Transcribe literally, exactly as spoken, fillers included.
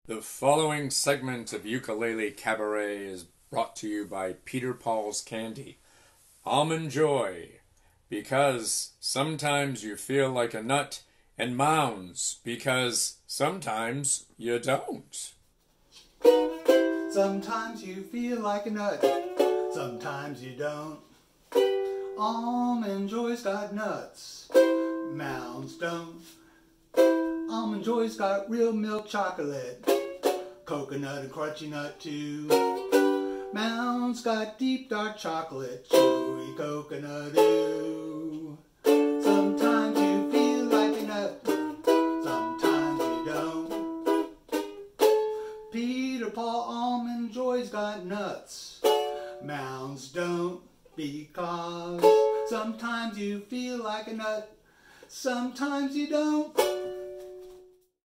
The following segment of Ukulele Cabaret is brought to you by Peter Paul's Candy. Almond Joy, because sometimes you feel like a nut, and Mounds, because sometimes you don't. Sometimes you feel like a nut, sometimes you don't. Almond Joy's got nuts, Mounds don't. Almond Joy's got real milk chocolate, coconut and crunchy nut too. Mounds got deep dark chocolate, chewy coconut too. Sometimes you feel like a nut, sometimes you don't. Peter Paul Almond Joy's got nuts, Mounds don't, because sometimes you feel like a nut, sometimes you don't.